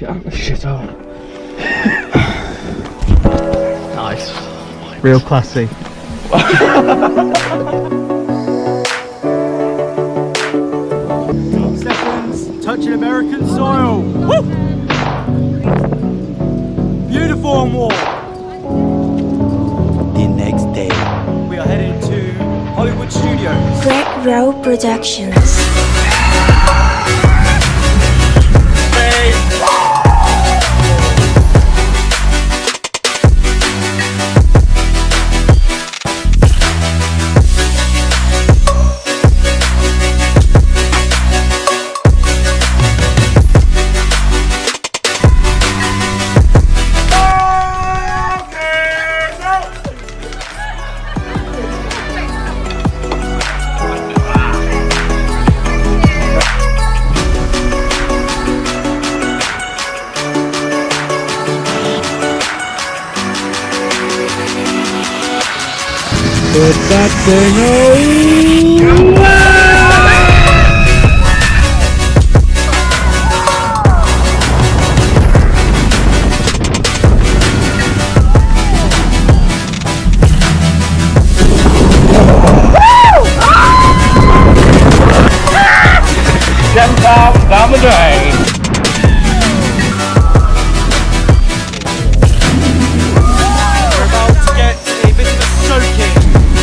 shithole. Nice. Real classy. Seconds, touching American soil. Woo! Beautiful and warm. The next day, We are heading to Hollywood Studios. Greg Rowe Productions. Put that thing away! Down the drain. We're about to get a bit of a soaking.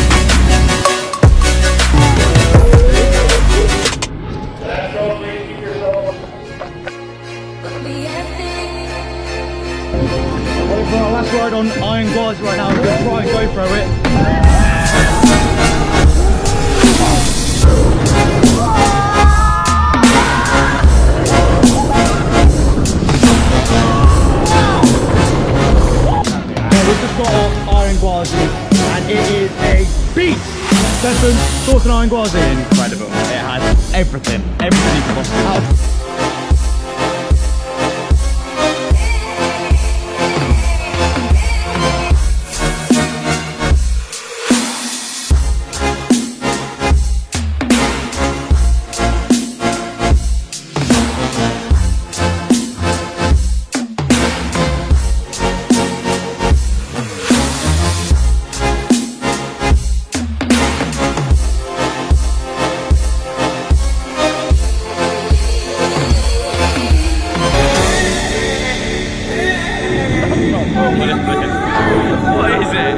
Well, last ride on Iron Gauze right now. We're going to try and go through it. We've just got our Iron Gauze and it is a beast! Stefan, thoughts on Iron Gauze? Incredible. It has everything you can possibly have. What is it?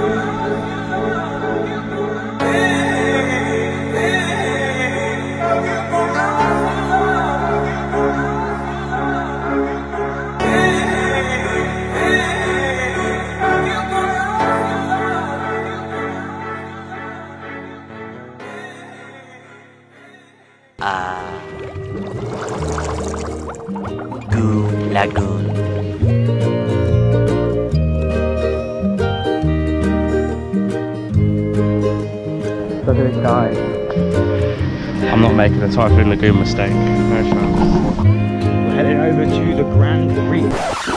Goo Lagoon. Look at this guy. I'm not making the Typhoon Lagoon mistake. No chance. We're heading over to the Grand Reef.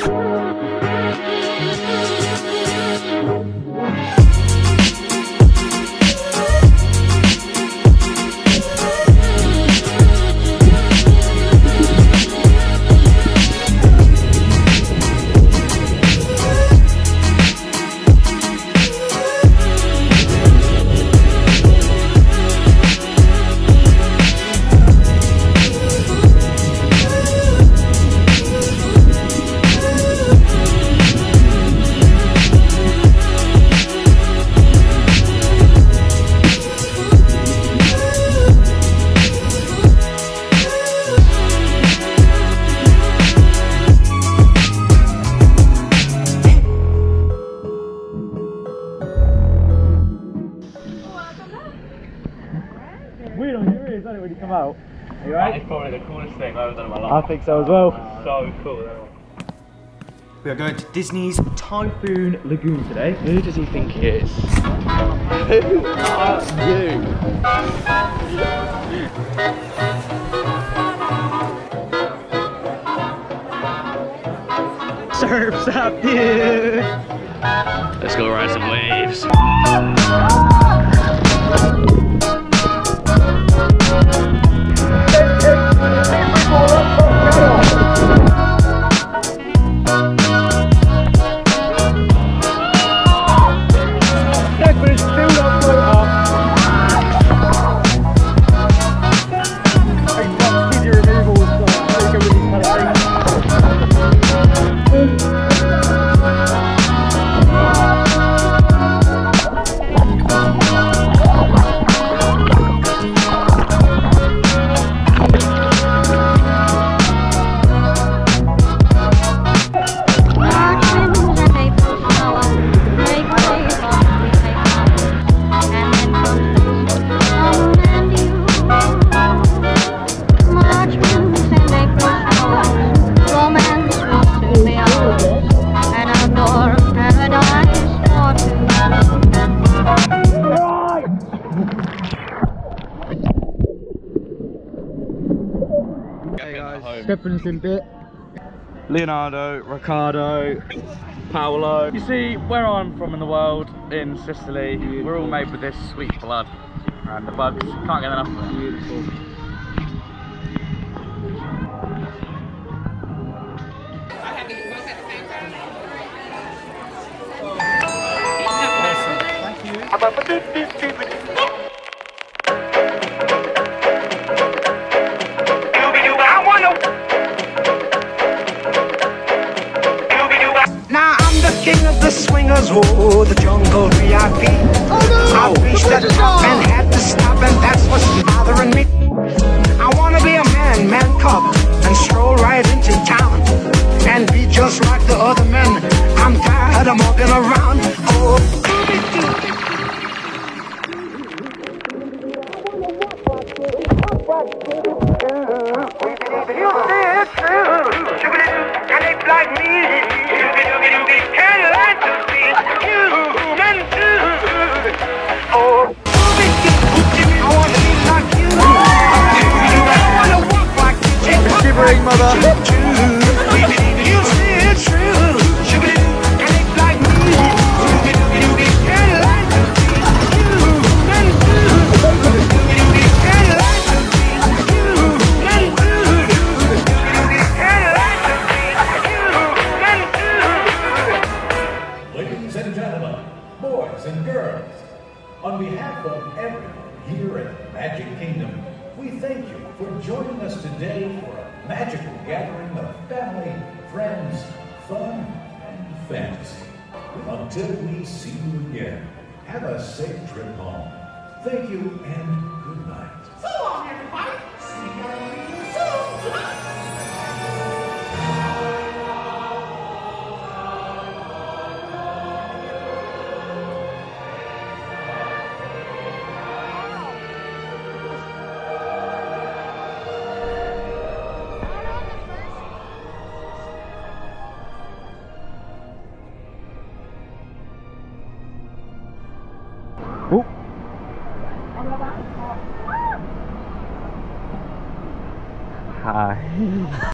Weird on your ears, isn't it, when you come out? Are you right? That is probably the coolest thing I've ever done in my life. I think so as well. So cool. We are going to Disney's Typhoon Lagoon today. Who does he think he is? Who are you? Surf's up, dude! Let's go ride some waves. Hey guys, Stefan's in bit. Leonardo, Riccardo, Paolo. You see, where I'm from in the world, in Sicily, we're all made with this sweet blood. And the bugs can't get enough of it. Beautiful. Now I'm the king of the swingers, oh, the jungle VIP. I've reached the top and had to stop, and that's what's bothering me. I wanna be a man cub, and stroll right into town, and be just like the other men. I'm tired of walking around, oh. And they like me. Oh, I want to be like you. I want to walk like you. Shivering mother. You say it's true. And they like me. Ladies and gentlemen, boys and girls, on behalf of everyone here at Magic Kingdom, we thank you for joining us today for a magical gathering of family, friends, fun, and fantasy. Until we see you again, have a safe trip home. Thank you and good night. So long, everybody. See you soon. Oh. Hi.